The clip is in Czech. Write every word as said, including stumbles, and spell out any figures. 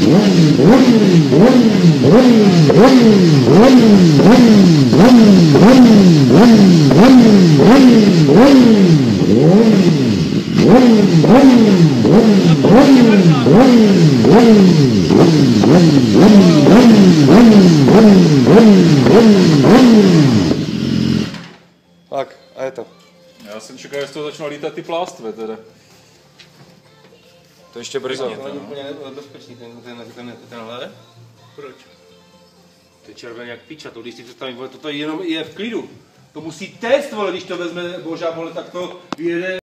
Tak, a je to. Já jsem čekal, že z toho začnou lítat ty plástve teda. To ještě brzo. To není úplně bezpečný ten, ten, ten, tenhle. Proč? To je červený jak piča, to když si představím, vole, toto jenom je v klidu. To musí test, vole, když to vezme Boža, vole, tak to vyjede